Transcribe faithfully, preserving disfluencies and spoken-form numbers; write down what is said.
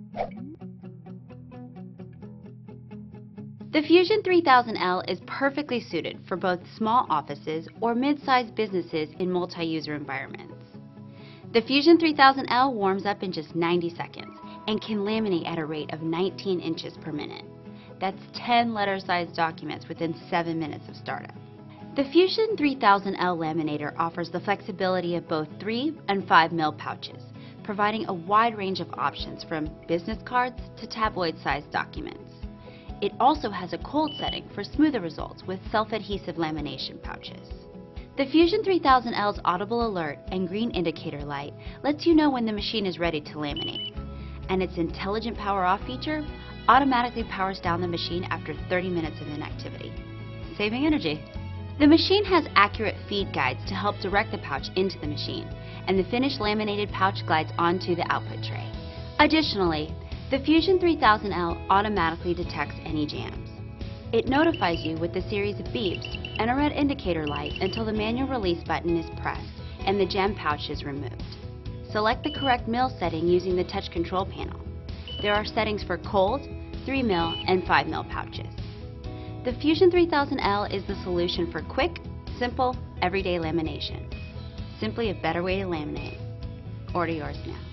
The Fusion three thousand L is perfectly suited for both small offices or mid-sized businesses in multi-user environments. The Fusion three thousand L warms up in just ninety seconds and can laminate at a rate of nineteen inches per minute. That's ten letter-sized documents within seven minutes of startup. The Fusion three thousand L laminator offers the flexibility of both three and five mil pouches, providing a wide range of options from business cards to tabloid-sized documents. It also has a cold setting for smoother results with self-adhesive lamination pouches. The Fusion three thousand L's audible alert and green indicator light lets you know when the machine is ready to laminate, and its intelligent power off feature automatically powers down the machine after thirty minutes of inactivity, saving energy. The machine has accurate feed guides to help direct the pouch into the machine, and the finished laminated pouch glides onto the output tray. Additionally, the Fusion three thousand L automatically detects any jams. It notifies you with a series of beeps and a red indicator light until the manual release button is pressed and the jam pouch is removed. Select the correct mil setting using the touch control panel. There are settings for cold, three mil, and five mil pouches. The Fusion three thousand L is the solution for quick, simple, everyday lamination. Simply a better way to laminate. Order yours now.